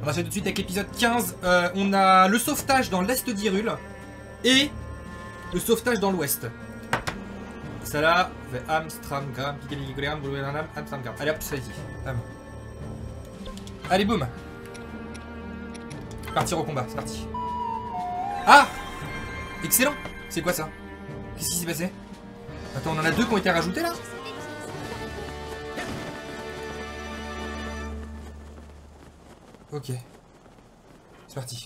On enchaîne tout de suite avec l'épisode 15. On a le sauvetage dans l'est d'Hyrule et le sauvetage dans l'ouest. Ça là, fait Amstramgram, Amstramgram. Allez hop, ça y est. Allez, boum. Partir au combat, c'est parti. Ah! Excellent! C'est quoi ça? Qu'est-ce qui s'est passé? Attends, on en a deux qui ont été rajoutés là? Ok. C'est parti.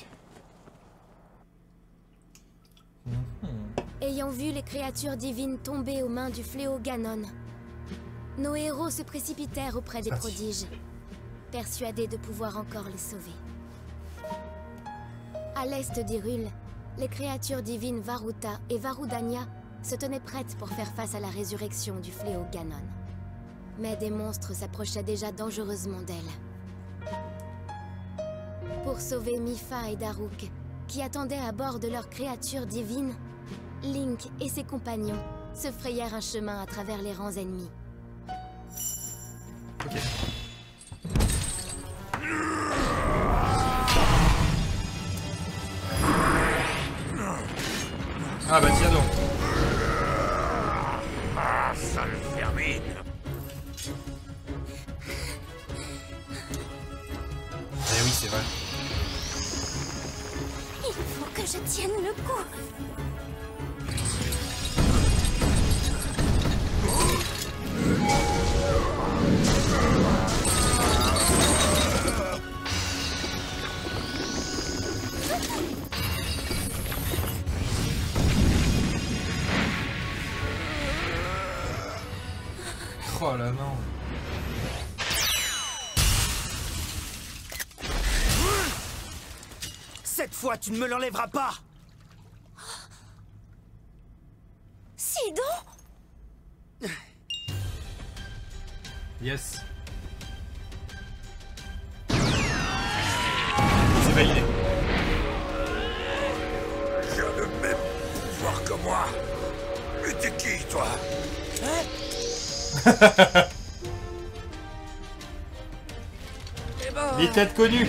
Ayant vu les créatures divines tomber aux mains du fléau Ganon, nos héros se précipitèrent auprès des prodiges, persuadés de pouvoir encore les sauver. À l'est d'Hyrule, les créatures divines Varuta et Varudania se tenaient prêtes pour faire face à la résurrection du fléau Ganon. Mais des monstres s'approchaient déjà dangereusement d'elles. Pour sauver Mipha et Daruk, qui attendaient à bord de leur créature divine, Link et ses compagnons se frayèrent un chemin à travers les rangs ennemis. Ok. Ah bah tiens donc. Ah, sale vermine. Eh oui, c'est vrai. Il faut que je tienne le coup. Oh la main. Cette fois, tu ne me l'enlèveras pas. Sidon! Yes. C'est validé. Tu as le même pouvoir que moi. Mais t'es qui, toi? Eh ben... Les têtes connues.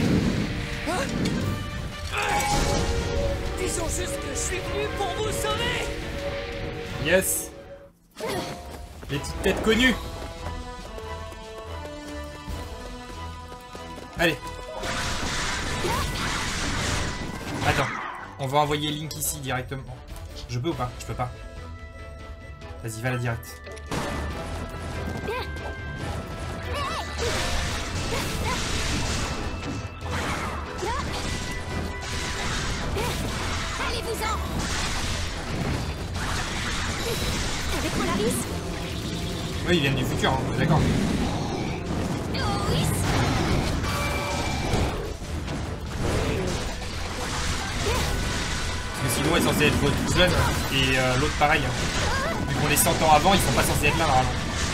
Disons juste que je suis venu pour vous sauver. Yes. Les petites têtes connues. Allez. Attends. On va envoyer Link ici directement. Je peux ou pas? Je peux pas. Vas-y, va la direct. Allez-vous-en! Avec Polaris? Oui, ils viennent du futur, hein, d'accord. Parce que sinon, est censé être tout jeune, et l'autre pareil. Hein. Vu qu'on est 100 ans avant, ils sont pas censés être là, normalement.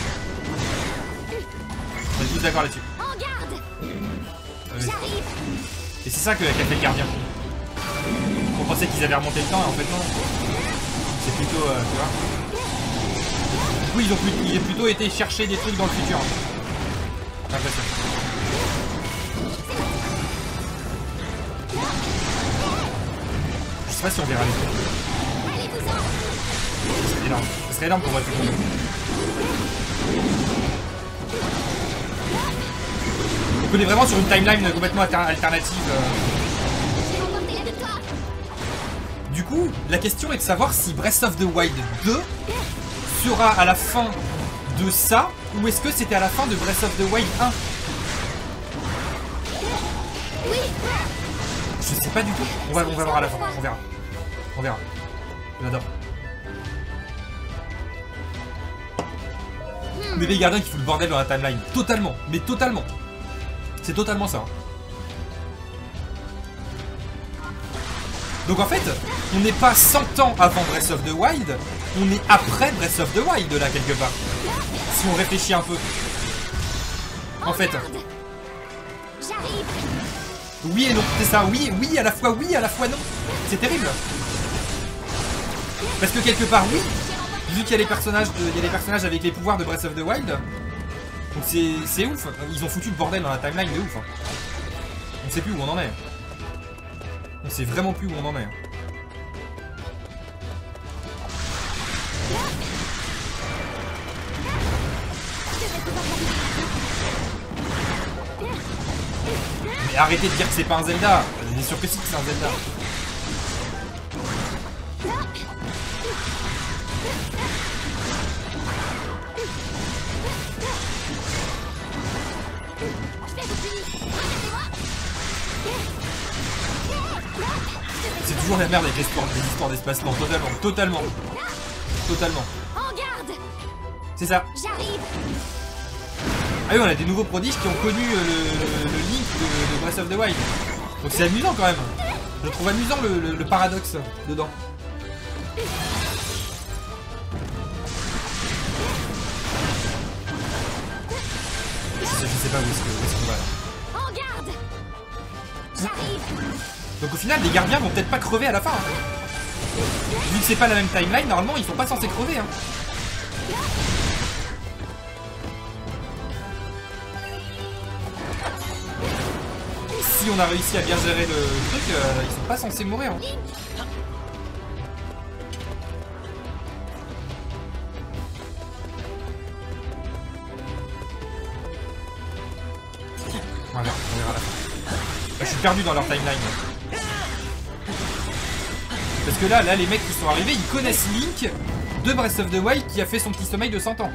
On est tous d'accord là-dessus. En garde! J'arrive! Et c'est ça qu'a fait le gardien. On pensait qu'ils avaient remonté le temps, et en fait non. C'est plutôt, tu vois. Du coup, ils ont plutôt été chercher des trucs dans le futur. J'ai l'impression. Je sais pas si on verra les trucs. Ce serait énorme. Ce serait énorme pour voir tout le monde. Donc on est vraiment sur une timeline complètement alternative. Du coup, la question est de savoir si Breath of the Wild 2 sera à la fin de ça, ou est-ce que c'était à la fin de Breath of the Wild 1? Je sais pas du tout. On va voir à la fin. On verra. On verra. J'adore. Mais les gardiens qui foutent le bordel dans la timeline. Totalement. Mais totalement. C'est totalement ça. Donc en fait, on n'est pas 100 ans avant Breath of the Wild, on est après Breath of the Wild là quelque part. Si on réfléchit un peu. En fait. Oui et non, c'est ça, oui à la fois non. C'est terrible. Parce que quelque part oui, vu qu'il y a les personnages avec les pouvoirs de Breath of the Wild, donc c'est ouf. Ils ont foutu le bordel dans la timeline de ouf. On sait plus où on en est. On sait vraiment plus où on en est. Mais arrêtez de dire que c'est pas un Zelda. On est sûr que si que c'est un Zelda. C'est toujours la merde avec les histoires d'espacement. Totalement. En garde! C'est ça. J'arrive! Ah oui, on a des nouveaux prodiges qui ont connu le Link de Breath of the Wild. Donc c'est amusant quand même. Je trouve amusant le paradoxe dedans. Je sais pas où est-ce qu'on va là. En garde! J'arrive! Donc au final, les gardiens vont peut-être pas crever à la fin. Hein. Vu que c'est pas la même timeline, normalement ils sont pas censés crever. Hein. Si on a réussi à bien gérer le truc, ils sont pas censés mourir. Hein. Voilà, on verra la fin. Je suis perdu dans leur timeline. Parce que là, les mecs qui sont arrivés, ils connaissent Link de Breath of the Wild qui a fait son petit sommeil de 100 ans.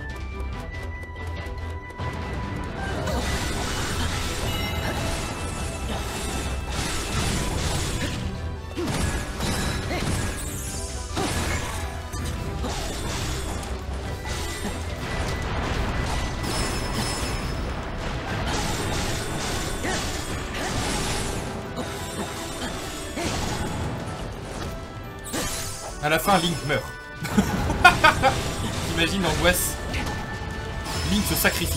À la fin, Link meurt. T'imagines l'angoisse. Link se sacrifie.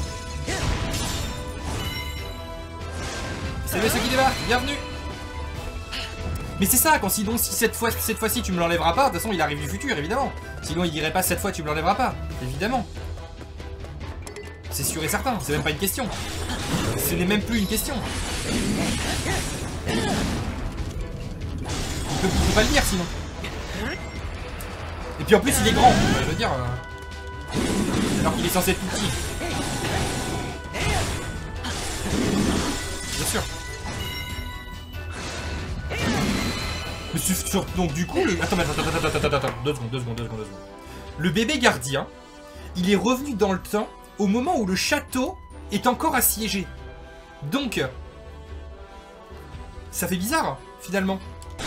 Salut ceux qui débarquent, bienvenue. Mais c'est ça, sinon si cette fois-ci tu me l'enlèveras pas, de toute façon il arrive du futur, évidemment. Sinon il dirait pas cette fois tu me l'enlèveras pas, évidemment. C'est sûr et certain, c'est même pas une question. Ce n'est même plus une question. Il peut pas le dire sinon. Et puis en plus il est grand, je veux dire, alors qu'il est censé être tout petit. Bien sûr. Donc du coup, attends, 2 secondes. Le bébé gardien, il est revenu dans le temps au moment où le château est encore assiégé. Donc, ça fait bizarre, finalement.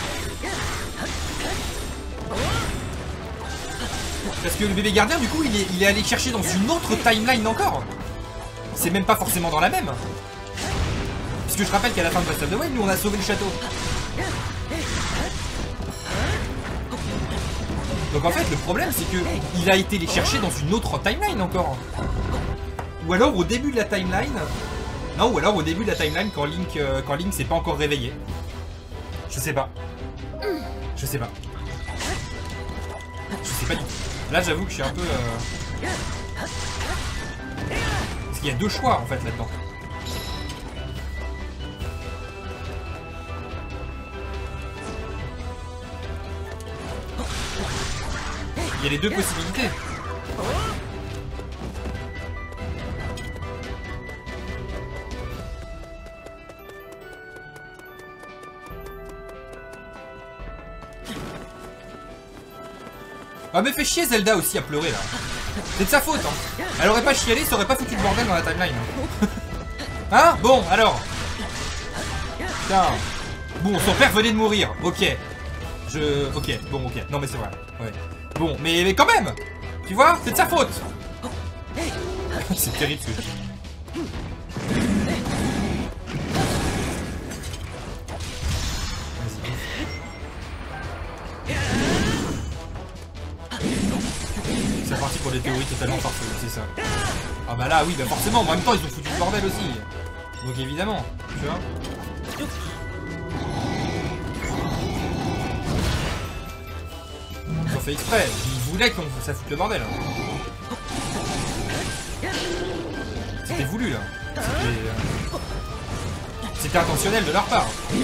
Parce que le bébé gardien, du coup, il est allé chercher dans une autre timeline encore. C'est même pas forcément dans la même. Puisque je rappelle qu'à la fin de Breath of the Wild, nous on a sauvé le château. Donc en fait, le problème, c'est que il a été les chercher dans une autre timeline encore. Ou alors au début de la timeline. Non, ou alors au début de la timeline quand Link s'est pas encore réveillé. Je sais pas. Je sais pas. Je sais pas du tout. Là, j'avoue que je suis un peu... Parce qu'il y a deux choix, en fait, là-dedans. Il y a les deux possibilités. Ah mais fait chier Zelda aussi à pleurer là. C'est de sa faute hein. Elle aurait pas chialé, ça aurait pas foutu le bordel dans la timeline. Hein? Bon alors. Putain. Bon, son père venait de mourir. Ok. Ok, bon ok. Non mais c'est vrai. Ouais. Bon, mais quand même. Tu vois? C'est de sa faute. C'est terrible ce que je dis. C'est parti pour des théories totalement farfelues, c'est ça. Ah bah là oui, bah forcément, en même temps ils ont foutu le bordel aussi. Donc évidemment, tu vois. Ils ont fait exprès, ils voulaient qu'on ça foute le bordel. C'était voulu là. C'était intentionnel de leur part.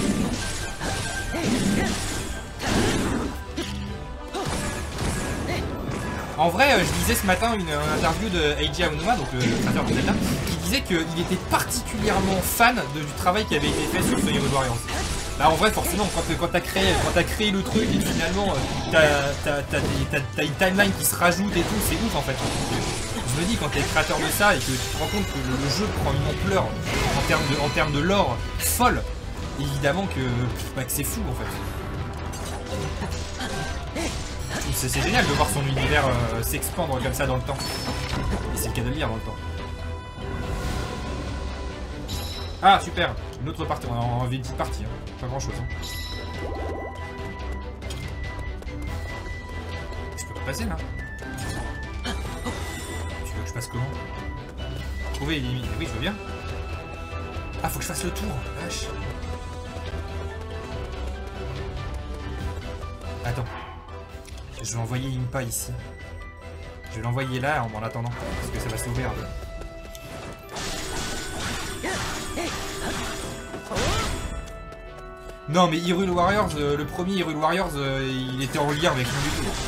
En vrai, je lisais ce matin une interview de Eiji Aonuma, donc le créateur de Zelda, qui disait qu'il était particulièrement fan du travail qui avait été fait sur Hyrule Warriors. Là, en vrai, forcément, quand t'as créé le truc et finalement t'as une timeline qui se rajoute et tout, c'est ouf en fait. Je me dis, quand t'es créateur de ça et que tu te rends compte que le jeu prend une ampleur en termes de lore folle, évidemment que c'est fou en fait. C'est génial de voir son univers s'expandre comme ça dans le temps. Et c'est le cas de le lire dans le temps. Ah super, une autre partie, on a envie une petite partie, hein. Pas grand chose. Hein. Je peux pas passer là. Tu veux que je passe comment? Trouver les limites, oui je veux bien. Ah faut que je fasse le tour, vache. Attends. Je vais envoyer Impa ici. Je vais l'envoyer là en attendant, parce que ça va s'ouvrir. Non mais Hyrule Warriors, le premier Hyrule Warriors, il était en lien avec nous du tout.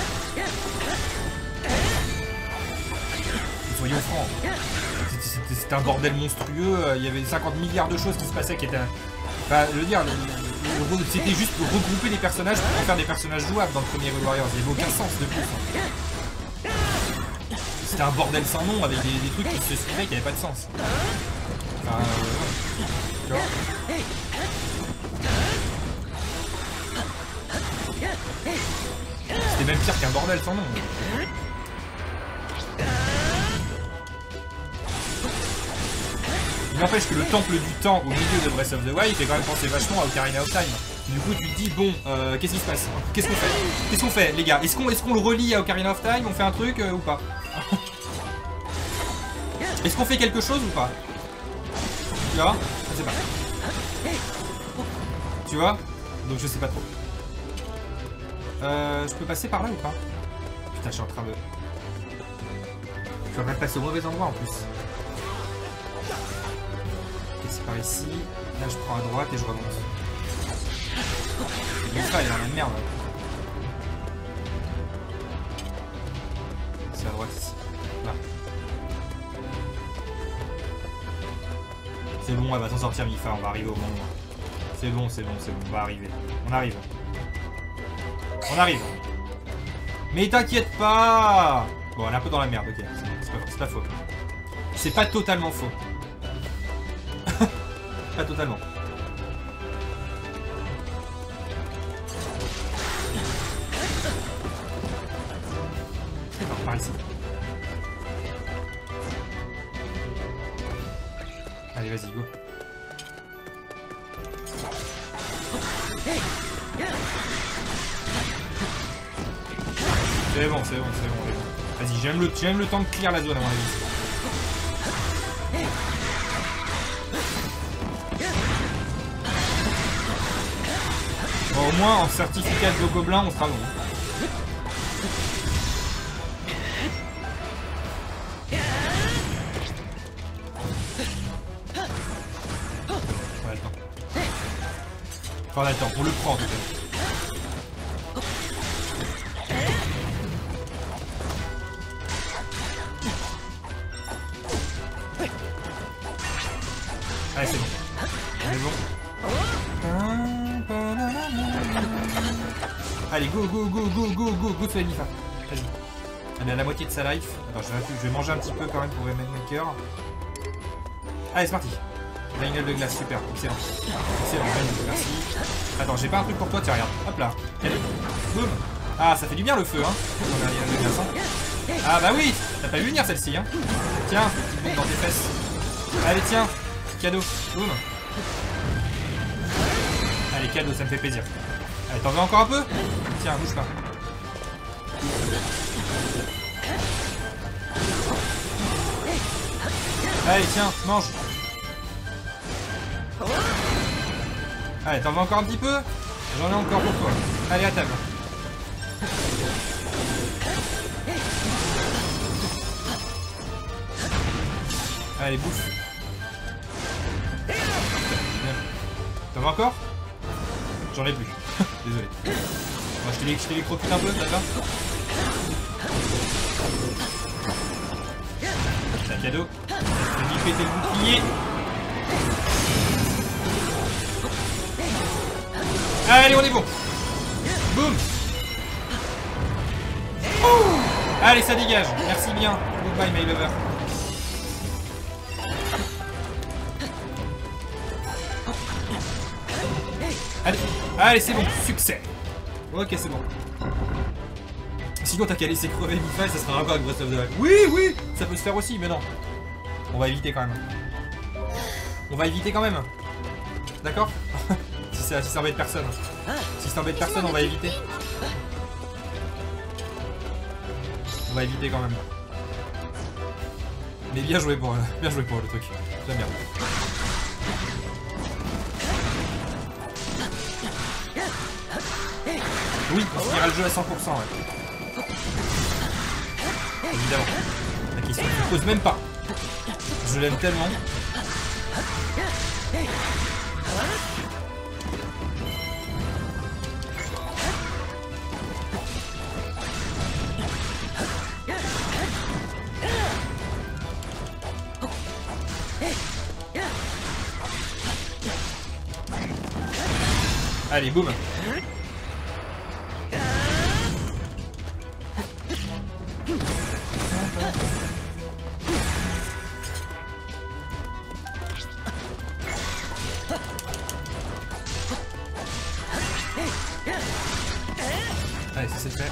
Soyons francs. C'était un bordel monstrueux, il y avait 50 milliards de choses qui se passaient qui étaient... Enfin, je veux dire, c'était juste pour regrouper les personnages pour en faire des personnages jouables dans le premier Hyrule Warriors. Il n'y avait aucun sens de plus. C'était un bordel sans nom avec des trucs qui se suivaient qui n'avaient pas de sens. Enfin, tu vois. C'était même pire qu'un bordel sans nom. Il n'empêche que le temple du temps au milieu de Breath of the Wild fait quand même penser vachement à Ocarina of Time. Du coup tu te dis bon, qu'est-ce qui se passe? Qu'est-ce qu'on fait? Qu'est-ce qu'on fait les gars? Est-ce qu'on le relie à Ocarina of Time? On fait un truc ou pas? Est-ce qu'on fait quelque chose ou pas? Tu vois? Je sais pas. Tu vois? Donc je sais pas trop. Je peux passer par là ou pas? Putain je suis en train de... Je suis en train de passer au mauvais endroit en plus. C'est par ici, là je prends à droite et je remonte. L'ultra elle est dans la merde. C'est à droite ici. Là. C'est bon, elle va s'en sortir Mifa, on va arriver au moment. C'est bon, on va arriver. On arrive. On arrive. Mais t'inquiète pas. Bon, elle est un peu dans la merde, ok. C'est pas faux. C'est pas totalement faux. Pas totalement. Alors, par ici. Allez, vas-y, go. C'est bon. Vas-y, j'aime le temps de clear la zone à mon avis. Bon, au moins, en certificat de gobelin, on sera bon. On a le temps. Enfin, on a le temps, on le prend en tout cas. Allez, c'est bon. On est bon. Allez, go sur Elifa. Vas-y. Elle est à la moitié de sa life. Attends, je vais manger un petit peu quand même pour remettre mes cœurs. Allez, c'est parti. La gueule de glace, super, excellent. Excellent, merci. Attends, j'ai pas un truc pour toi, tiens, regarde. Hop là. Allez, boum. Ah, ça fait du bien le feu, hein. Ah bah oui, t'as pas vu venir celle-ci, hein. Tiens, petite bombe dans tes fesses. Allez, tiens, cadeau. Boum. Allez, cadeau, ça me fait plaisir. Allez, t'en veux encore un peu? Tiens, bouge pas. Allez, tiens, mange. Allez, t'en veux encore un petit peu? J'en ai encore pour toi. Allez, à table. Allez, bouffe. Ça va encore? J'en ai plus. Désolé. Moi, je te les crocute un peu, d'accord? C'est un cadeau. Je vais lui péter le bouclier. Allez, on est bon. Boum. Allez, ça dégage. Merci bien. Goodbye, my lover. Allez, allez, c'est bon. Succès. Ok, c'est bon. Sinon, t'as qu'à laisser crever Mipha et ça sera encore avec Breath of the Wild. Oui, oui, ça peut se faire aussi, mais non. On va éviter quand même. On va éviter quand même. D'accord? Si ça embête personne. Si ça embête personne, on va éviter. On va éviter quand même. Mais bien joué pour le truc. J'aime bien. Oui, on finira le jeu à 100%. Ouais. Évidemment. La question ne se pose même pas. Je l'aime tellement. Allez, boum. Allez, ça c'est fait.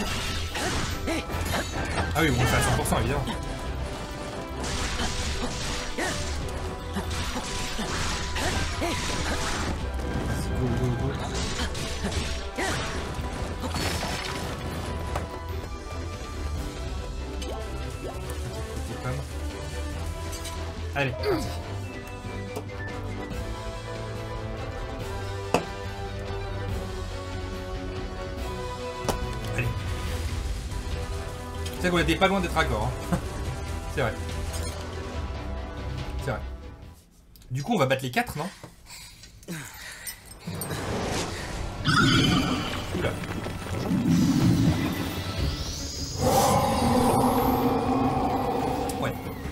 Ah oui, on le fait à 100% évidemment. Go, go, go. Allez, parti. Allez. C'est qu'on était pas loin d'être accord. Hein. C'est vrai. C'est vrai. Du coup, on va battre les 4, non? Oula. Ouais.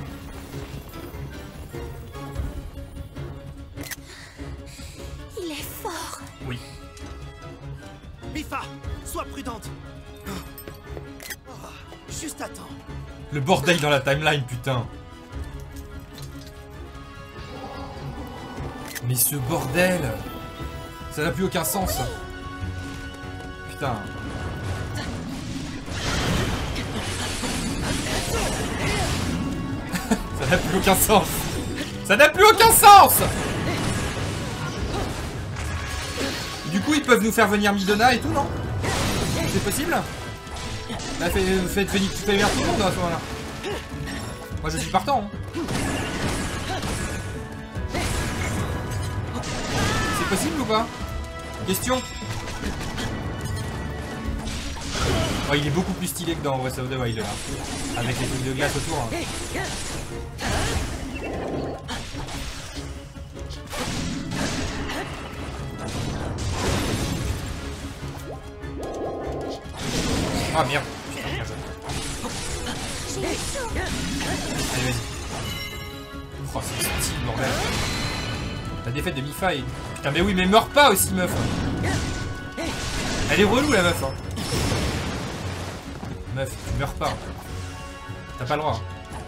Il est fort. Oui. Mipha, sois prudente. Oh, juste à temps. Le bordel dans la timeline, putain. Mais ce bordel, ça n'a plus aucun sens. Putain. Ça n'a plus aucun sens. Ça n'a plus aucun sens. Du coup, ils peuvent nous faire venir Midona et tout, non? C'est possible? Bah, faites venir tout le monde à ce moment-là. Moi, je suis partant. Hein. C'est possible ou pas? Question. Oh, il est beaucoup plus stylé que dans Breath of the Wild là. Avec les trucs de glace autour. Hein. Ah merde. Allez, vas-y. Oh, c'est stylé, bordel. La défaite de Mipha est... Putain, mais oui, mais meurs pas aussi, meuf. Elle est relou, la meuf. Hein. Meuf, tu meurs pas. T'as pas le droit.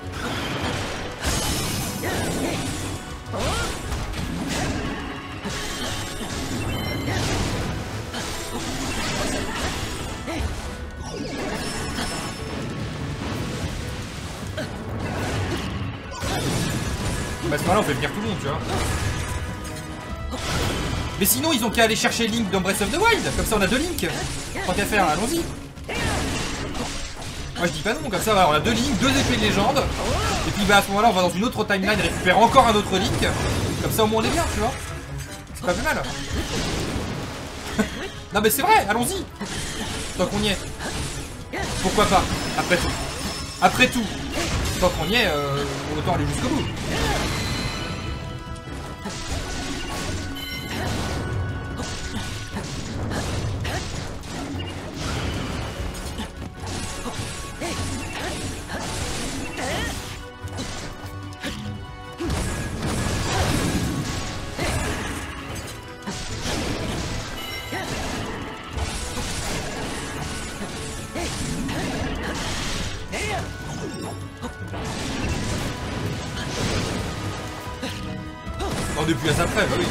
Bah, à ce moment-là, on fait venir tout le monde, tu vois. Mais sinon, ils ont qu'à aller chercher Link dans Breath of the Wild. Comme ça, on a 2 Link. Tant qu'à faire, allons-y. Moi, je dis pas non. Comme ça, voilà, on a 2 Link, 2 épées de légende. Et puis, bah, à ce moment-là, on va dans une autre timeline, récupérer encore un autre Link. Comme ça, au moins, on est bien, tu vois. C'est pas plus mal. Non, mais c'est vrai, allons-y. Tant qu'on y est. Pourquoi pas? Après tout. Après tout. Tant qu'on y est, autant aller jusqu'au bout. plus à sa preuve, bah oui.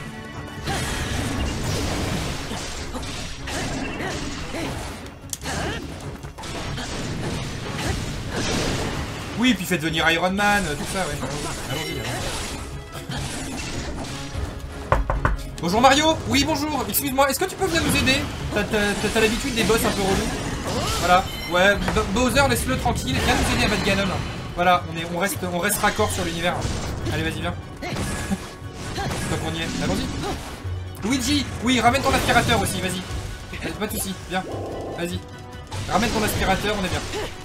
Oui, puis faites venir Iron Man, tout ça, ouais. Allons-y, allons-y. Bonjour Mario. Oui, bonjour. Excuse-moi, est-ce que tu peux venir nous aider? T'as l'habitude des boss un peu relous. Voilà. Ouais, Bowser, laisse-le tranquille. Viens nous aider à battre Ganon. Voilà, on reste raccord sur l'univers. Allez, vas-y, viens. Tant qu'on y est. Allons-y. Luigi, oui, ramène ton aspirateur aussi, vas-y. Pas de soucis, viens. Vas-y. Ramène ton aspirateur, on est bien.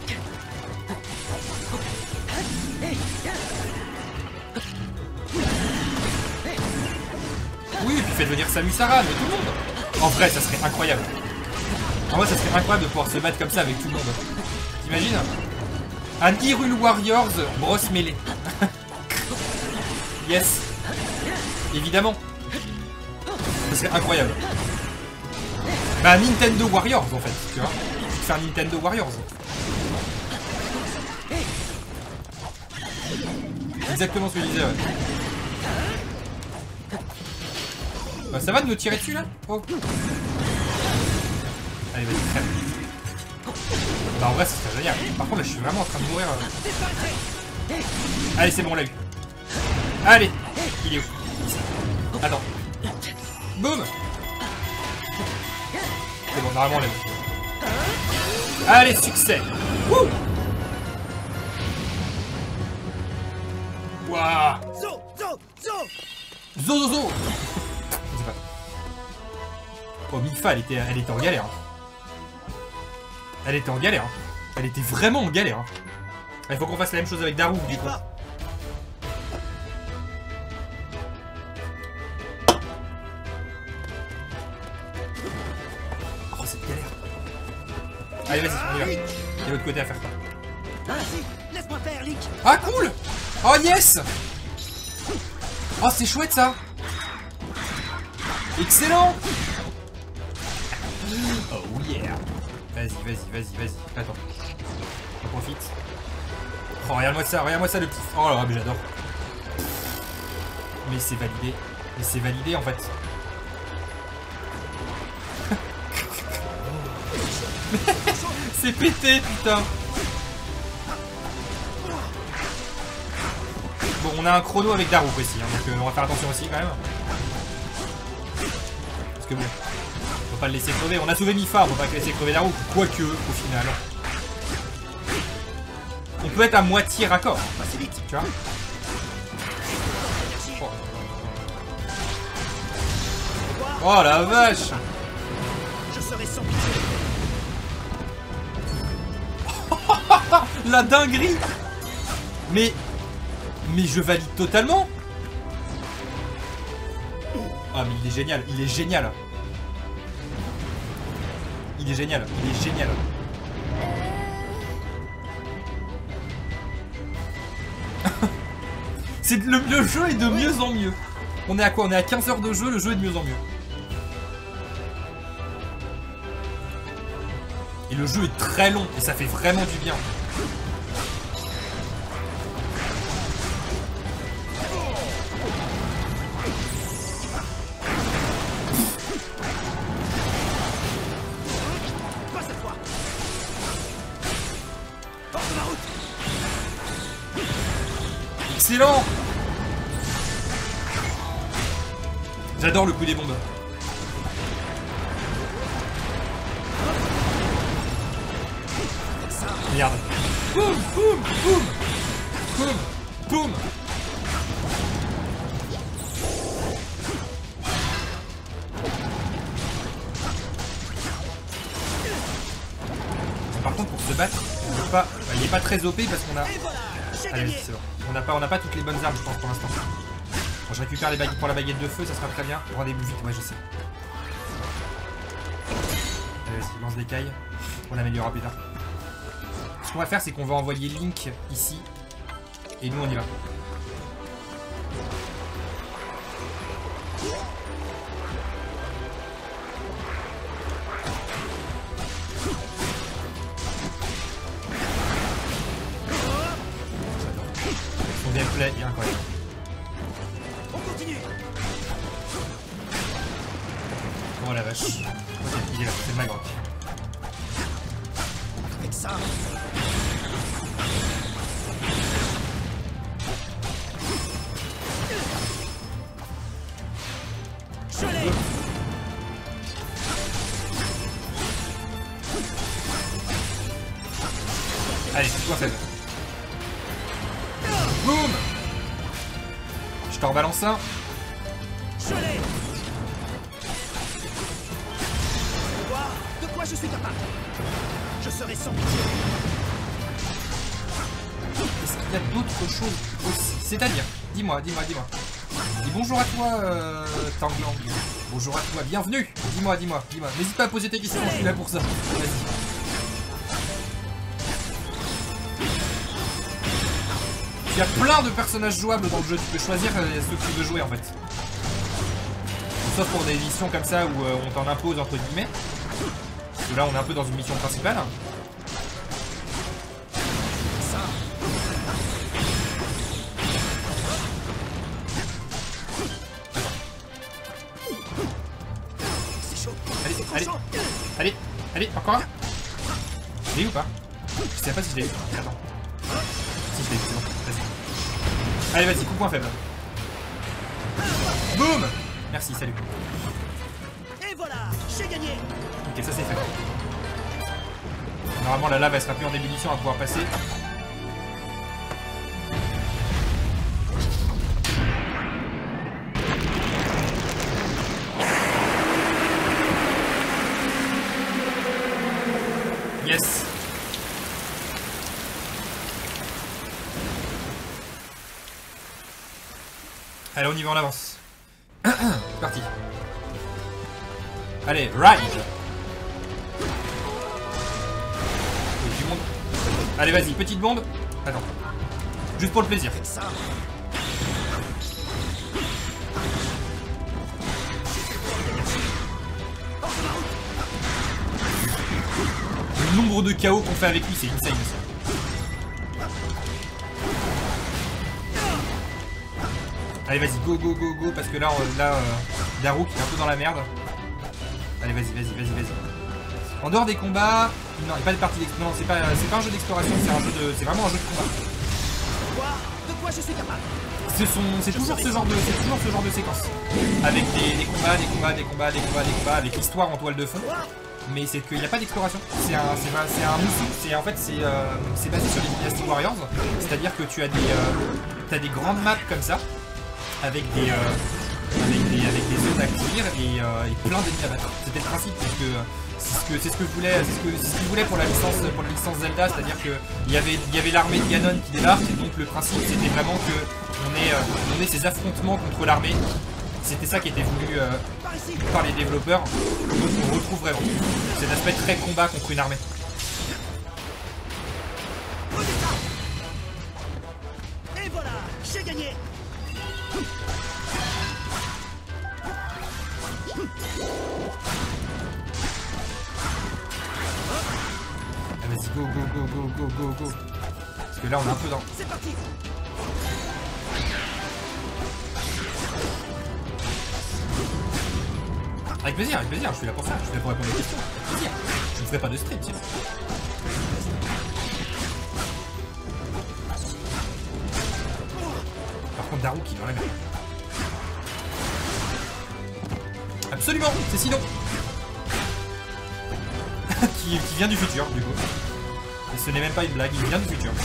Oui, et puis faites venir Samus Aran et tout le monde. En vrai, ça serait incroyable. En vrai, ça serait incroyable de pouvoir se battre comme ça avec tout le monde. T'imagines? Un Hyrule Warriors Bros Melee. Yes. Évidemment. Ça serait incroyable. Bah, Nintendo Warriors en fait, tu vois. Tu fais un Nintendo Warriors. Exactement ce que je disais, ouais. Bah, ça va de nous tirer dessus là? Oh. Allez, vas-y, crème. Bah, en vrai, ça serait génial. Par contre, là, je suis vraiment en train de mourir. Allez, c'est bon, on l'a eu. Allez, il est où? Attends. Boum. C'est bon, normalement, on l'a eu. Allez, succès. Wouh. Waouh. Zo, zo, zo. Zo, zo, zo. Oh, Mipha, elle était en galère. Elle était en galère. Elle était vraiment en galère. Il faut qu'on fasse la même chose avec Darou, du coup. Oh, cette galère. Allez, vas-y, on y va. Il y a l'autre côté à faire, quoi. Vas-y, laisse-moi faire, Link. Ah, cool. Oh, yes. Oh, c'est chouette, ça. Excellent. Oh yeah. Vas-y, vas-y, vas-y, vas-y. Attends. On profite. Oh, regarde-moi ça le petit. Oh là là, mais j'adore. Mais c'est validé. Mais c'est validé en fait. C'est pété, putain. Bon, on a un chrono avec Darou aussi, hein, donc on va faire attention aussi quand même. Parce que bon. On va pas le laisser crever. On a sauvé Mipha, on va pas laisser crever Darou. Quoique, au final. On peut être à moitié raccord. Vas-y, vite. Tu vois? Oh. Oh la vache! Je serai sans pitié. La dinguerie! Mais je valide totalement! Ah, mais il est génial, il est génial! Il est génial, il est génial. Le jeu est de mieux en mieux. On est à quoi? On est à 15 heures de jeu, le jeu est de mieux en mieux. Et le jeu est très long et ça fait vraiment du bien. Excellent. J'adore le coup des bombes. Regarde. Boum, boum, boum. Boum, boum. Par contre, pour se battre, il n'est pas très OP parce qu'on a... Allez, c'est bon. On n'a pas toutes les bonnes armes, je pense, pour l'instant. Bon, je récupère les baguettes pour la baguette de feu, ça sera très bien. Rendez-vous vite, moi je sais. Allez, vas-y, lance d'écailles. On l'améliorera plus tard. Ce qu'on va faire, c'est qu'on va envoyer Link ici. Et nous, on y va. Son gameplay est incroyable. On continue. Oh la vache. Ok, il est là, c'est le Magroc. Avec ça. Je l'ai. Allez, c'est toi faible. Boum. Je t'en rebalance un. Je l'ai. Voir de quoi je suis capable. Je serai sans pitié. Est-ce qu'il y a d'autres choses aussi? C'est-à-dire, dis-moi. Dis bonjour à toi, Tanglang. Bonjour à toi, bienvenue. Dis-moi. N'hésite pas à poser tes questions, je suis là pour ça. Vas-y. Il y a plein de personnages jouables dans le jeu, tu peux choisir ceux que tu veux jouer en fait. Sauf pour des missions comme ça où on t'en impose entre guillemets. Parce que là on est un peu dans une mission principale. Allez, encore un. Je l'ai eu ou pas? Je sais pas si je l'ai eu. Attends. Si je l'ai eu, c'est bon. Vas-y. Allez, vas-y, coup point faible. Boum. Merci, salut. Et voilà, j'ai gagné. Ok, ça c'est fait. Normalement la lave elle sera plus en ébullition, on va pouvoir passer. Yes. Allez, on y va en avance. C'est parti. Allez, ride. Du monde. Allez, vas-y, petite bombe. Attends. Juste pour le plaisir. Avec ça. Le nombre de KO qu'on fait avec lui, c'est insane ça. Allez, vas-y, go, parce que là, Daruk est un peu dans la merde. Allez, vas-y. En dehors des combats, non, il n'y a pas de partie d'exploration. Non, c'est pas un jeu d'exploration, c'est vraiment un jeu de combat. De quoi je suis capable. C'est toujours ce genre de séquence. Avec des combats, avec l'histoire en toile de fond. Mais c'est qu'il n'y a pas d'exploration. C'est un Musou. En fait, c'est basé sur les Dynasty Warriors. C'est-à-dire que tu as des grandes maps comme ça. Avec des zones à clear et plein d'ennemis à battre. C'était le principe, parce que c'est ce qu'il voulait pour la licence Zelda, c'est-à-dire qu'il y avait l'armée de Ganon qui débarque, et donc le principe c'était vraiment que on ait ces affrontements contre l'armée. C'était ça qui était voulu par les développeurs. Donc on retrouve vraiment cet aspect très combat contre une armée. Et voilà, j'ai gagné. Ah, vas-y, go. Parce que là on est un peu dans... C'est parti. Avec plaisir, je suis là pour ça, je suis là pour répondre aux questions. Avec plaisir. Je ne ferai pas de stream, tiens. Par contre, Daruk, il est dans la merde. Absolument, c'est Sinon. qui vient du futur, du coup. Et ce n'est même pas une blague, il vient du futur.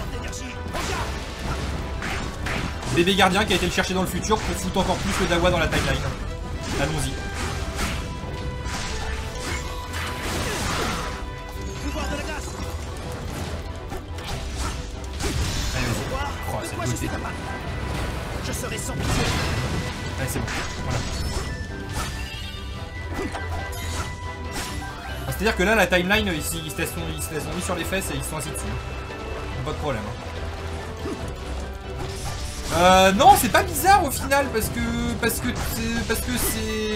Bébé gardien qui a été le chercher dans le futur pour foutre encore plus le Dawa dans la timeline. Allons-y. Allez, vas-y. Oh, c'est beauté. Je serai sans pitié. Allez, c'est bon. Voilà. C'est-à-dire que là, la timeline, ils se les ont mis sur les fesses et ils sont assis dessus. Pas de problème. Non, c'est pas bizarre au final parce que c'est...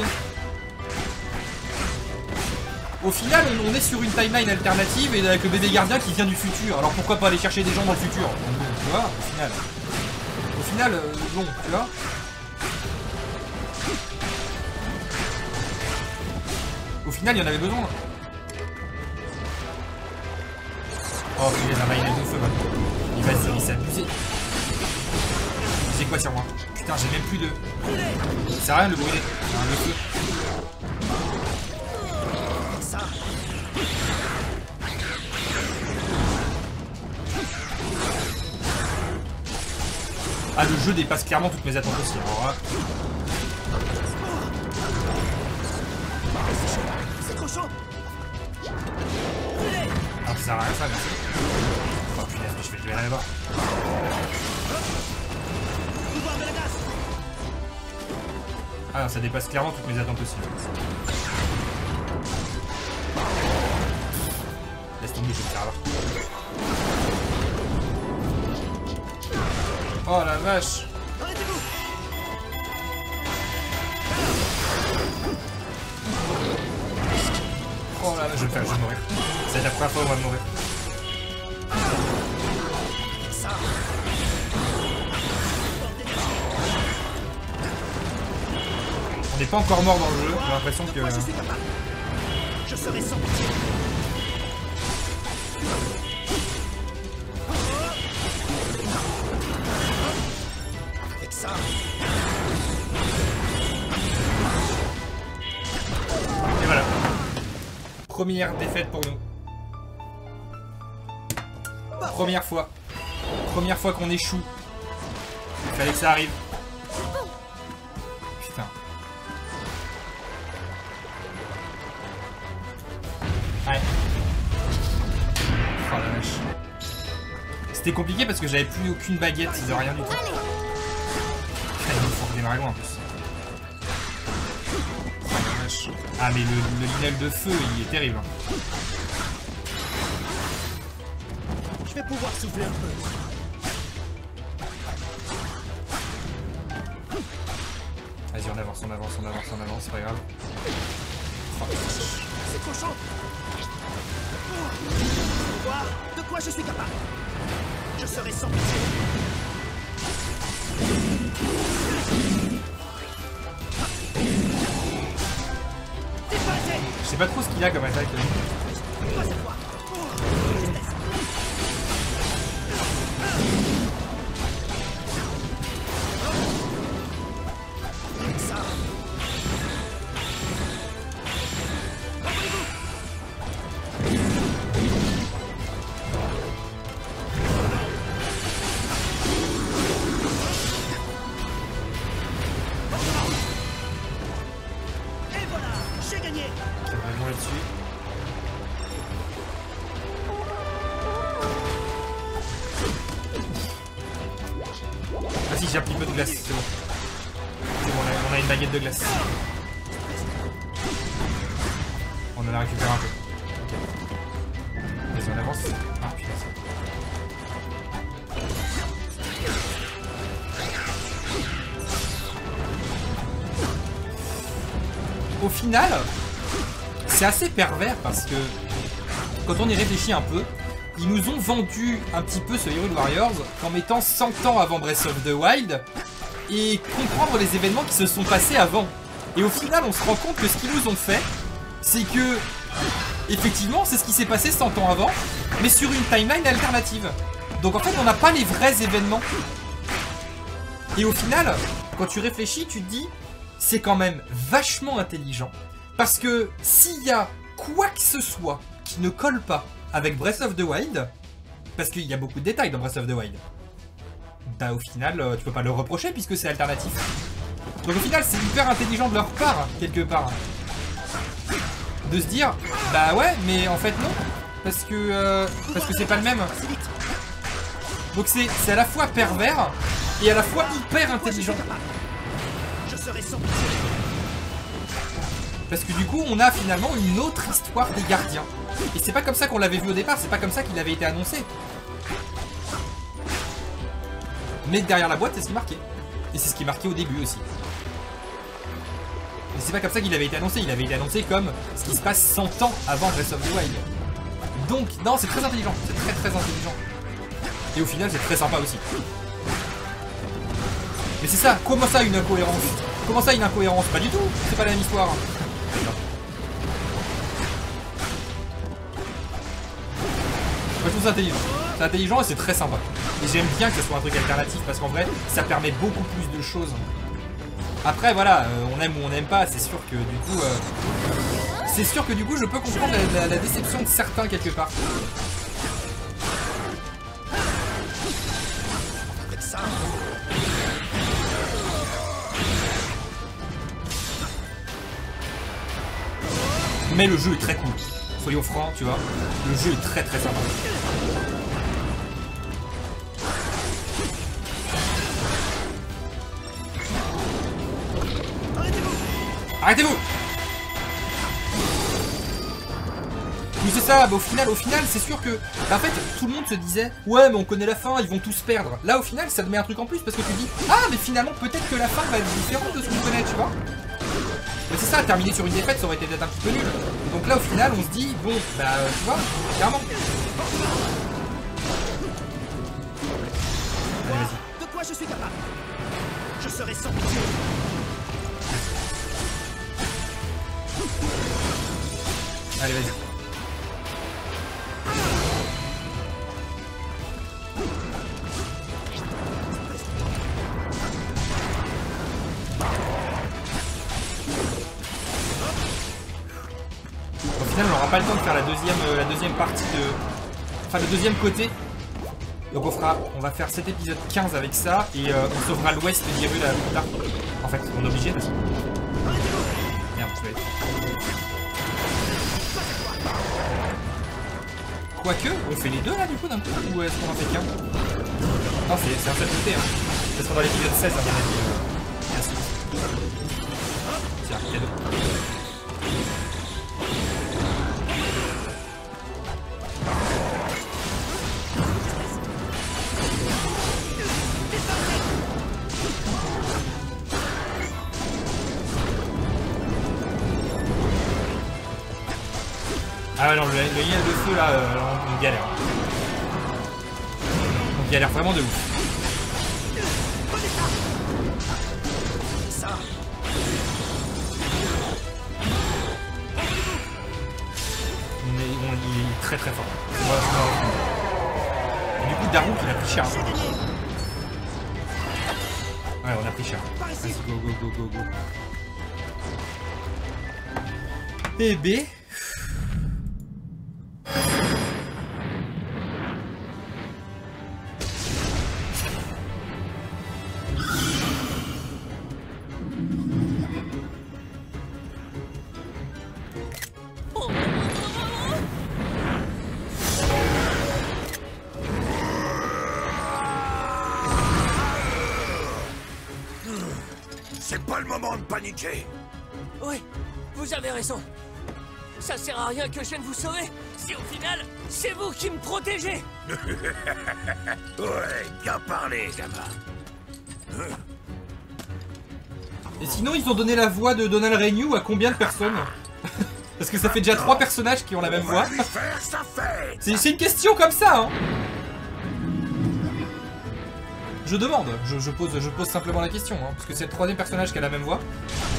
Au final, on est sur une timeline alternative et avec le bébé gardien qui vient du futur. Alors pourquoi pas aller chercher des gens dans le futur? Bon, tu vois, au final, bon, tu vois. Au final, il y en avait besoin. Oh, il y a un maïnel de feu maintenant. Il s'est abusé. J'ai quoi sur moi? Putain, j'ai même plus de... Ça sert à rien de le brûler. Le feu. Ça. Ah, le jeu dépasse clairement toutes mes attentes aussi. Alors là... C'est trop chaud. Alors ça sert à rien ça, merci. Oh punaise, mais je vais le là-bas. Pouvoir de la glace. Ah non, ça dépasse clairement toutes mes attentes aussi. Laisse tomber, je vais le faire là. Oh la vache. Arrêtez-vous. Oh là là, je vais mourir. C'est la première fois où on va mourir. Ça. On n'est pas encore mort dans le jeu, j'ai l'impression que... Moi, je suis capable. Je serai sans pitié. Avec ça. Et voilà. Première défaite pour nous. Première fois. Première fois qu'on échoue. Il fallait que ça arrive. Putain. Ouais. Oh la vache. C'était compliqué parce que j'avais plus aucune baguette de rien du tout. Il faut redémarrer loin en plus. Oh la vache. Ah mais le tunnel de feu il est terrible. Je vais pouvoir souffler un peu. Vas-y on avance, c'est pas grave. Oh, C'est trop chaud. Voir de quoi je suis capable. Je serai sans pitié. Dépassé. je sais pas trop ce qu'il a comme attaque. Pas cette fois. Ça. Et voilà, j'ai gagné. Vraiment là-dessus. Ah si, j'ai un petit peu de glace, c'est bon. C'est bon, on a une baguette de glace. On en a récupéré un peu. Ok. Vas-y, on avance. Ah putain. Au final, c'est assez pervers parce que quand on y réfléchit un peu, ils nous ont vendu un petit peu ce Hyrule Warriors en mettant 100 ans avant Breath of the Wild et comprendre les événements qui se sont passés avant. Et au final, on se rend compte que ce qu'ils nous ont fait, c'est que, effectivement, c'est ce qui s'est passé 100 ans avant, mais sur une timeline alternative. Donc en fait, on n'a pas les vrais événements. Et au final, quand tu réfléchis, tu te dis, c'est quand même vachement intelligent. Parce que s'il y a quoi que ce soit qui ne colle pas avec Breath of the Wild, parce qu'il y a beaucoup de détails dans Breath of the Wild, bah au final, tu peux pas le reprocher puisque c'est alternatif. Donc au final, c'est hyper intelligent de leur part, quelque part. De se dire, bah ouais, mais en fait non, parce que c'est pas le même. Donc c'est à la fois pervers et à la fois hyper intelligent. Je serai sans pitié. Parce que du coup, on a finalement une autre histoire des gardiens. Et c'est pas comme ça qu'on l'avait vu au départ, c'est pas comme ça qu'il avait été annoncé. Mais derrière la boîte, c'est ce qui marquait. Et c'est ce qui marquait au début aussi. Mais c'est pas comme ça qu'il avait été annoncé, il avait été annoncé comme ce qui se passe 100 ans avant Breath of the Wild. Donc, non, c'est très intelligent, c'est très très intelligent. Et au final, c'est très sympa aussi. Mais c'est ça, comment ça une incohérence? Comment ça une incohérence? Pas du tout, c'est pas la même histoire. je trouve ça intelligent. C'est intelligent et c'est très sympa. Et j'aime bien que ce soit un truc alternatif parce qu'en vrai, ça permet beaucoup plus de choses. Après, voilà, on aime ou on n'aime pas, c'est sûr que du coup... c'est sûr que du coup, je peux comprendre la déception de certains quelque part. Mais le jeu est très cool. Soyons francs, tu vois. Le jeu est très très sympa. Arrêtez-vous! Oui, c'est ça, bah, au final c'est sûr que... Bah, en fait, tout le monde se disait « Ouais, mais on connaît la fin, ils vont tous perdre. » Là, au final, ça te met un truc en plus parce que tu dis « Ah, mais finalement, peut-être que la fin va être différente de ce qu'on connaît, tu vois. » Mais c'est ça, terminer sur une défaite, ça aurait été peut-être un petit peu nul. Et donc là, au final, on se dit « Bon, bah, tu vois, clairement. » Allez, vas-y. De quoi je suis capable? Je serai sans pitié. Allez, vas-y. Au final, on n'aura pas le temps de faire la deuxième partie de... Enfin, le deuxième côté. Donc on va faire cet épisode 15 avec ça et on sauvera l'ouest d'Hyrule plus tard. En fait, on est obligé parce que... Merde, tu vas être... Quoique, on fait les deux là du coup d'un coup ou est-ce qu'on en fait qu'un? Non, c'est un seul côté. Hein. Parce qu'on dans l'épisode 16 à mon avis. Merci. Tiens, cadeau. Ah non, le lien de feu là, on galère. On galère vraiment de ouf. Il est très très fort. Et du coup, Daruk il a pris cher. Ouais, on a pris cher. Vas-y, go, go, go, go, go. Et B. C'est pas le moment de paniquer. Oui, vous avez raison. Ça sert à rien que je vienne vous sauver, si au final, c'est vous qui me protégez. Ouais, bien parlé, gamin. Et sinon, ils ont donné la voix de Donald Renew à combien de personnes? Parce que ça fait déjà 3 personnages qui ont la même voix. C'est une question comme ça, hein. Je demande, je pose simplement la question, hein, parce que c'est le 3e personnage qui a la même voix.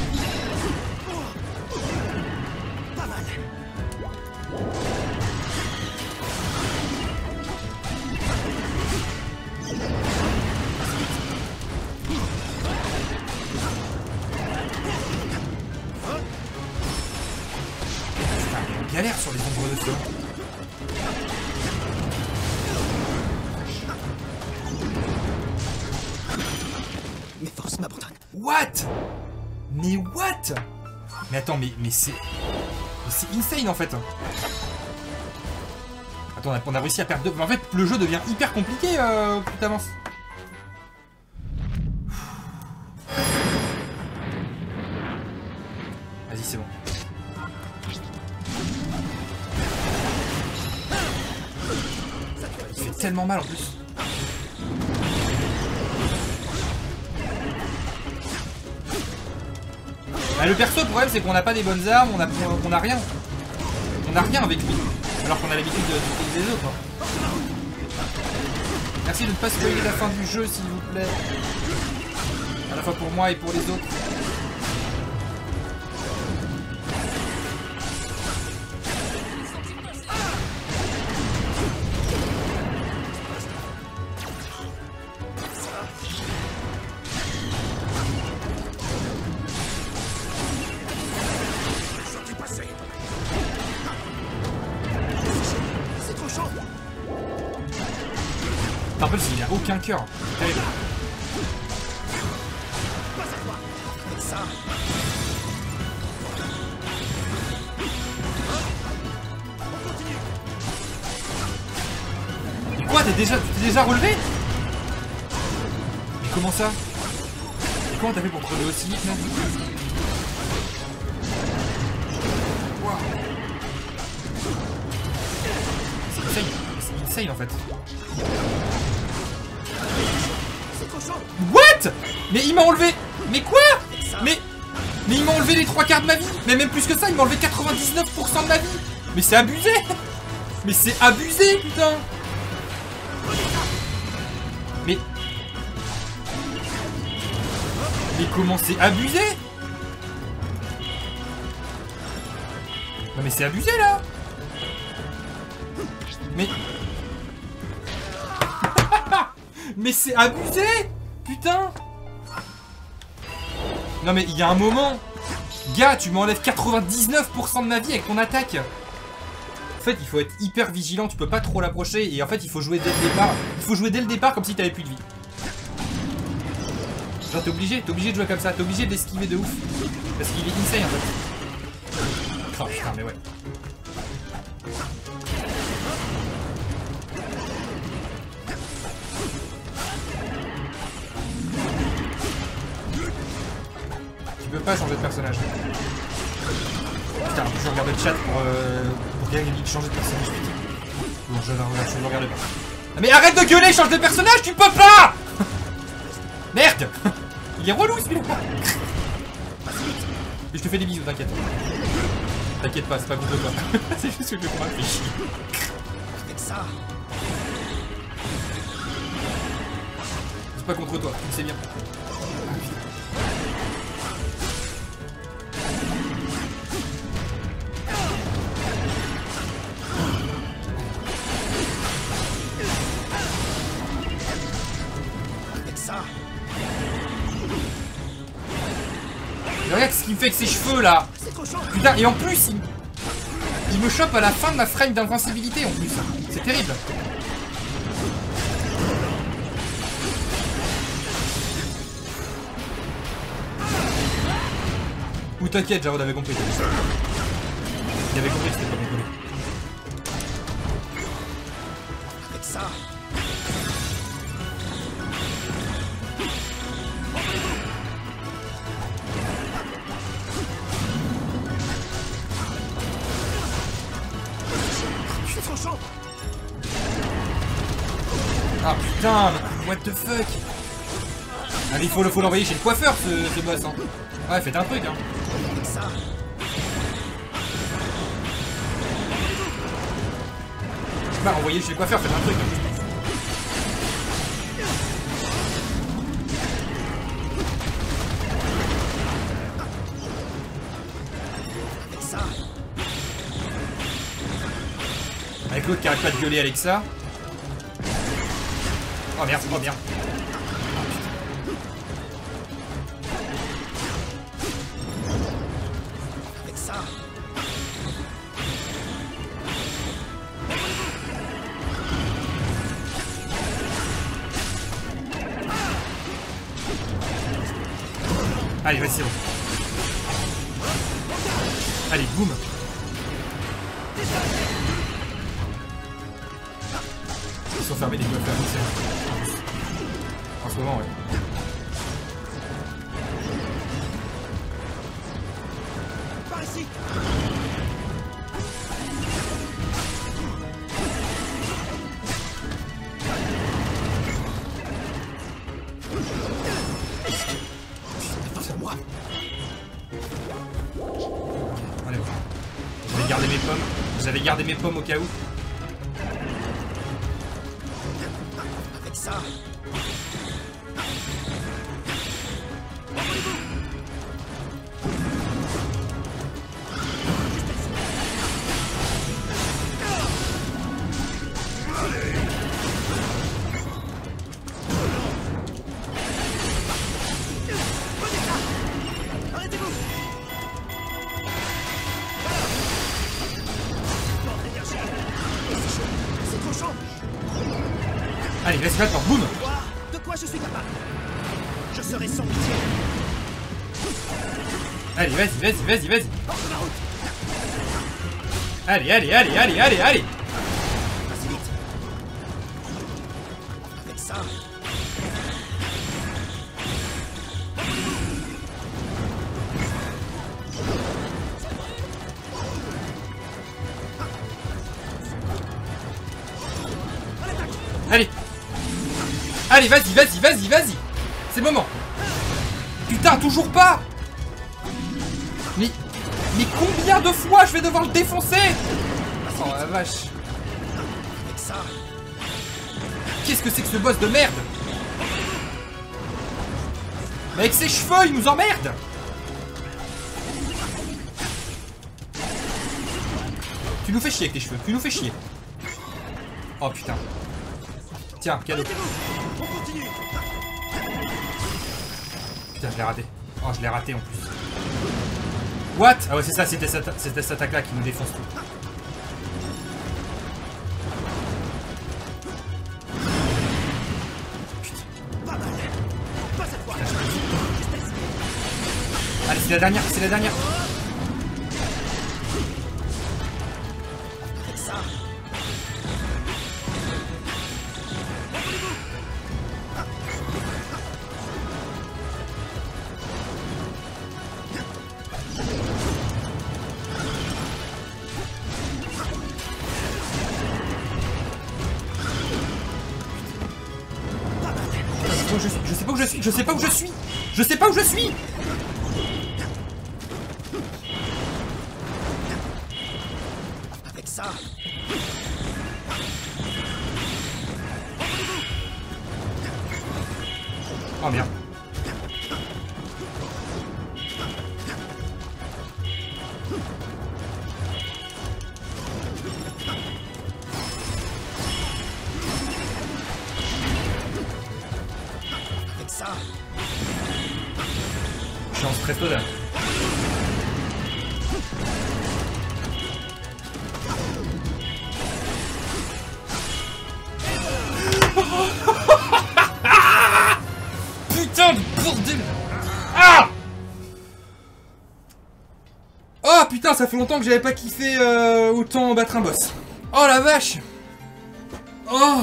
Pas mal. Putain, on galère sur les ombres de feu. Mes forces m'abandonnent. What? Mais what? Mais attends, mais c'est insane en fait. Attends, on a réussi à perdre 2. Mais en fait, le jeu devient hyper compliqué plus t'avances. Vas-y, c'est bon. Il fait tellement mal en plus. Bah, le perso, le problème c'est qu'on n'a pas des bonnes armes, on a rien. On a rien avec lui. Alors qu'on a l'habitude d'utiliser les autres. Merci de ne pas spoiler la fin du jeu s'il vous plaît. À la fois pour moi et pour les autres. Starbucks, il a aucun cœur. Terrible. Pas à toi. Avec ça. On continue. Mais quoi, t'es déjà relevé? Mais comment ça? Et comment t'as fait pour te relever aussi vite, même? Wow. C'est insane en fait. C'est cochon. What? Mais il m'a enlevé. Mais quoi? Mais il m'a enlevé les 3/4 de ma vie. Mais même plus que ça, il m'a enlevé 99% de ma vie. Mais c'est abusé. Mais c'est abusé, putain. Mais comment c'est abusé? Non mais c'est abusé là. Mais mais c'est abusé. Putain. Non mais il y a un moment. Gars, tu m'enlèves 99% de ma vie avec ton attaque. En fait, il faut être hyper vigilant, tu peux pas trop l'approcher. Et en fait, il faut jouer dès le départ. Il faut jouer dès le départ comme si t'avais plus de vie. Genre, t'es obligé de jouer comme ça. T'es obligé d'esquiver de ouf. Parce qu'il est insane en fait. Oh putain, mais ouais. Tu peux pas changer de personnage. Putain, je regarde le chat pour gagner changer de personnage. Bon, je ne regarde pas. Ah, mais arrête de gueuler, change de personnage, tu peux pas. Merde. Il est relou celui-là. Mais je te fais des bisous, t'inquiète. T'inquiète pas, c'est pas contre toi. C'est juste que le combat fait chier. Avec ça. C'est pas contre toi, tu le sais bien. Avec ça. Mais regarde ce qu'il me fait avec ses cheveux là. C'est cochon. Putain, et en plus il me chope à la fin de ma frame d'invincibilité en plus. C'est terrible. Ou t'inquiète, Jarod avait compris. Il avait compris que c'était pas bon. Avec ça. C'est cochon. Ah putain, mais what the fuck. Allez, il faut l'envoyer chez le coiffeur ce boss hein. Ouais, faites un truc hein. Avec ça. Bah, envoyez chez le coiffeur, faites un truc hein. Avec ça. Avec l'autre qui arrête pas de gueuler Alexa. Oh merde, oh merde. Avec ça. Allez, vas-y, c'est bon. Allez, boum. Ils sont fermés les coiffeurs, en ce moment, ouais. Par ici. C'est moi. Allez, j'avais gardé mes pommes. J'avais gardé mes pommes au cas où. Avec ça. Arrêtez-vous. C'est cochon. Allez, Allez, vas-y, va-t'en, boum. Voir de quoi je suis capable. Je serai sans pitié. Allez, vas-y, vas-y, vas-y, vas-y. Hors de ma route. Allez, allez, allez, allez, allez, allez. Vas-y vite. Avec ça. Allez. Allez, vas-y, vas-y, vas-y, vas-y. C'est le moment. Putain, toujours pas. Mais combien de fois je vais devoir le défoncer? Oh la vache. Avec ça. Qu'est-ce que c'est que ce boss de merde? Mais avec ses cheveux, il nous emmerde. Tu nous fais chier avec tes cheveux, tu nous fais chier. Oh putain. Tiens, cadeau. Arrêtez-vous. On continue. Putain, je l'ai raté. Oh, je l'ai raté en plus. What? Ah ouais, c'est ça, c'était cette attaque-là qui nous défonce tout. Pas mal. Pas cette fois. Allez, c'est la dernière, c'est la dernière. Avec ça. Je sais pas où je suis, je sais pas où je suis. Je sais pas où je suis. Avec ça. Oh merde. Avec ça. Je suis en stress total. Putain de bordel. Ah! Oh putain, ça fait longtemps que j'avais pas kiffé autant battre un boss. Oh la vache. Oh.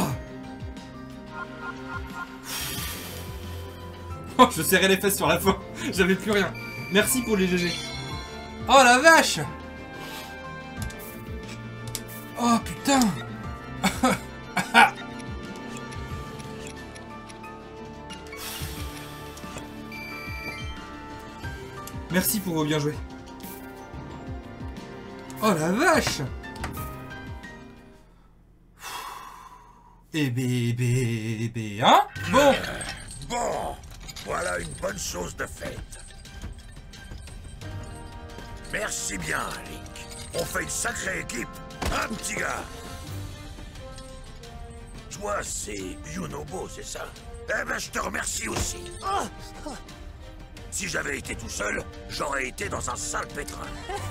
Oh, je serrais les fesses sur la fin. J'avais plus rien. Merci pour les GG. Oh la vache. Oh putain. Merci pour vos bien joués. Oh la vache. Eh bé, hein? Bon. Bon, voilà une bonne chose de faite. Merci bien, Link. On fait une sacrée équipe, hein, petit gars? Toi, c'est Yunobo, c'est ça? Eh ben, je te remercie aussi. Si j'avais été tout seul, j'aurais été dans un sale pétrin.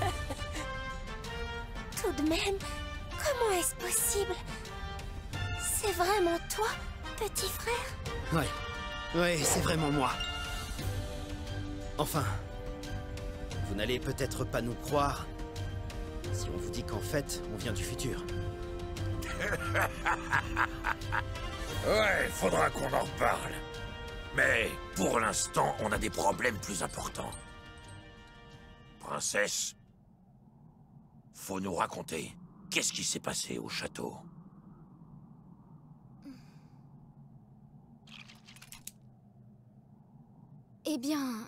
Tout de même, comment est-ce possible? C'est vraiment toi, petit frère? Ouais, c'est vraiment moi. Enfin, vous n'allez peut-être pas nous croire si on vous dit qu'en fait, on vient du futur. Ouais, faudra qu'on en reparle. Mais pour l'instant, on a des problèmes plus importants. Princesse, faut nous raconter qu'est-ce qui s'est passé au château. Eh bien...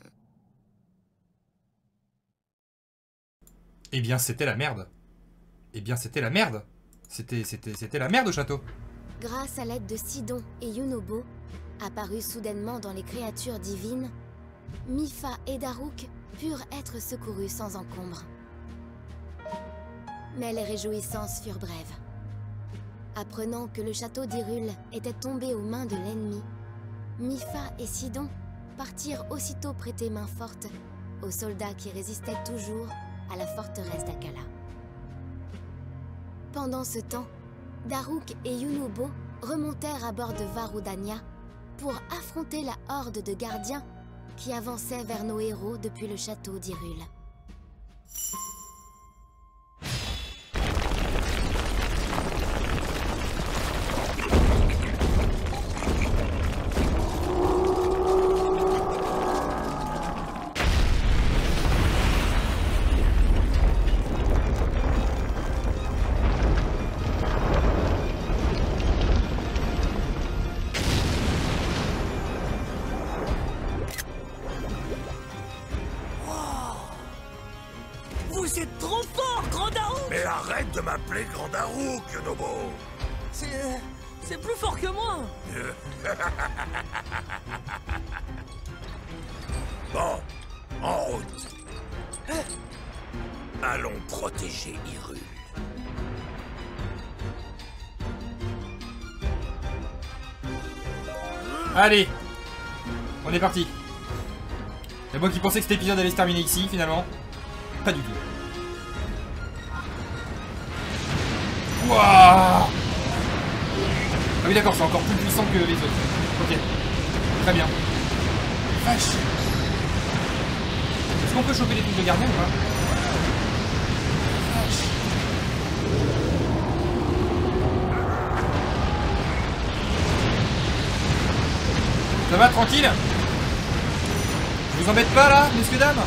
Eh bien, c'était la merde. Eh bien, c'était la merde. C'était la merde au château. Grâce à l'aide de Sidon et Yunobo, apparus soudainement dans les créatures divines, Mipha et Daruk purent être secourus sans encombre. Mais les réjouissances furent brèves. Apprenant que le château d'Hyrule était tombé aux mains de l'ennemi, Mipha et Sidon partirent aussitôt prêter main forte aux soldats qui résistaient toujours à la forteresse d'Akala. Pendant ce temps, Daruk et Yunobo remontèrent à bord de Varudania pour affronter la horde de gardiens qui avançait vers nos héros depuis le château d'Hyrule. Vous êtes trop fort, Grand Darou! Mais arrête de m'appeler Grand Darou, Kyonobo! C'est plus fort que moi! Bon, en route. Allons protéger Hyrule. Allez, on est parti. C'est moi qui pensais que cet épisode allait se terminer ici, finalement. Pas du tout. Wouah! Ah oui d'accord, c'est encore plus puissant que les autres. Ok. Très bien. Vache. Est-ce qu'on peut choper les trucs de gardien ou pas? Vache. Ça va, tranquille? Je vous embête pas là, messieurs dames?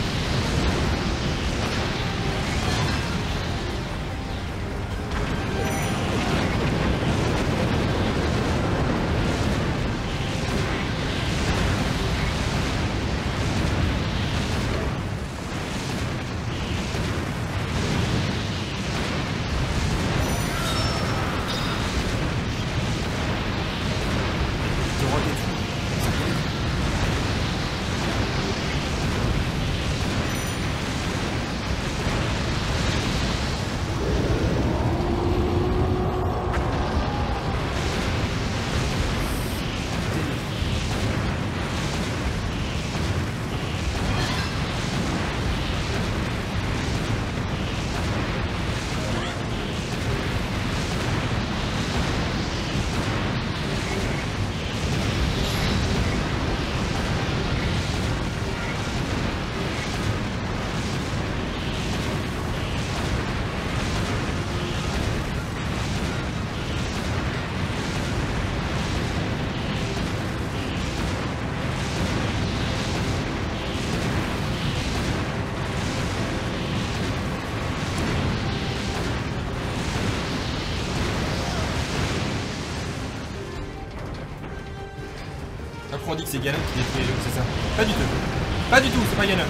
On dit que c'est Ganon qui détruit les jeux, c'est ça? Pas du tout. Pas du tout, c'est pas Ganon.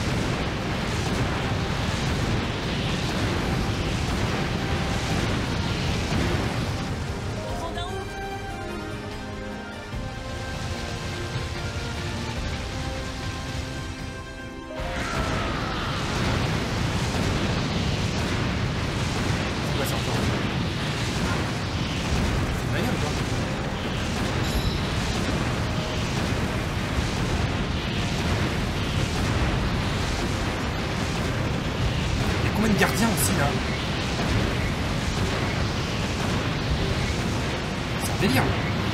Grand Darou! C'est quoi ça encore? C'est Ganon ou quoi? Combien de gardiens aussi là? C'est un délire.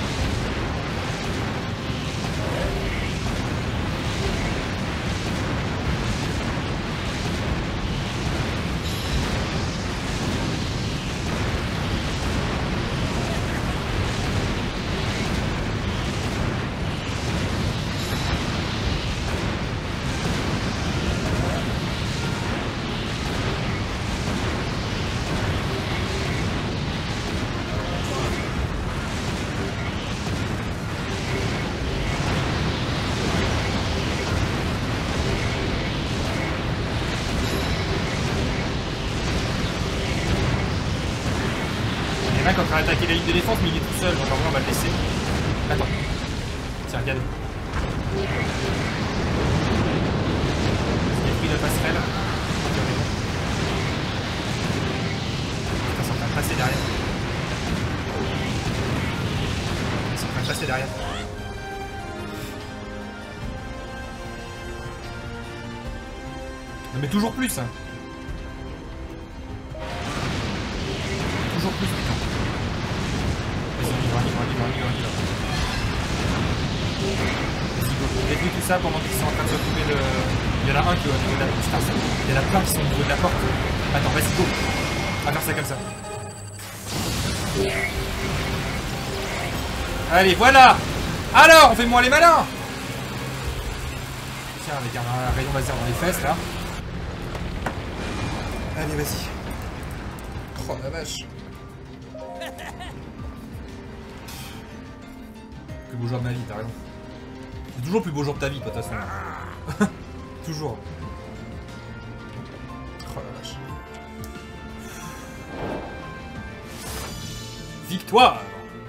Quand on va attaquer la ligne de défense, mais il est tout seul, donc en vrai on va le laisser. Attends. Tiens, regarde. Il a pris la passerelle. Ils sont en train de passer derrière. Ils sont en train de passer derrière. Non mais toujours plus. Toujours plus, putain. Vas-y. Détruis tout ça pendant qu'ils sont en train de s'occuper de... Il y en a un qui est au niveau de la porte. Putain, il y en a plein qui sont au niveau de la porte. Attends, vas-y, go. On va faire ça comme ça. Allez, voilà. Alors, on fait moins les malins. Tiens, avec un rayon laser dans les fesses, là. Allez, vas-y. Oh, la vache. Plus beau jour de ma vie, t'as raison. C'est toujours le plus beau jour de ta vie, toi, de toute façon. Toujours. Oh la vache. Victoire!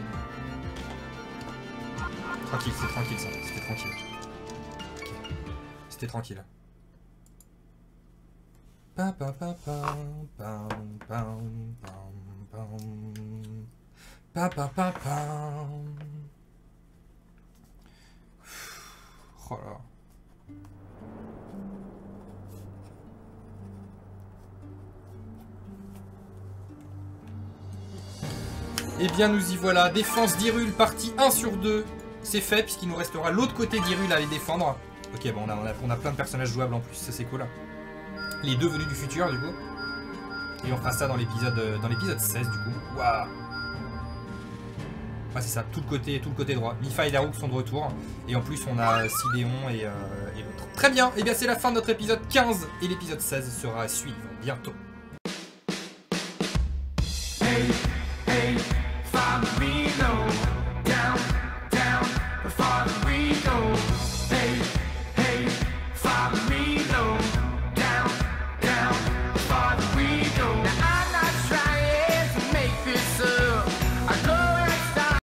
Tranquille, c'est tranquille ça. C'était tranquille. C'était tranquille. Pa pa pa pa pam pam pam pam pa pa pa pam. Oh là. Eh bien nous y voilà, défense d'Hyrule partie 1 sur 2. C'est fait puisqu'il nous restera l'autre côté d'Hyrule à les défendre. Ok, bon on a plein de personnages jouables en plus, ça c'est cool. Les deux venus du futur du coup. Et on fera ça dans l'épisode 16 du coup. Waouh. Ouais c'est ça, tout le côté droit. Mipha et Daruk sont de retour. Et en plus on a Sidéon et l'autre. Très bien, et bien c'est la fin de notre épisode 15. Et l'épisode 16 sera à suivre bientôt. Hey, hey, find me low, down, down, before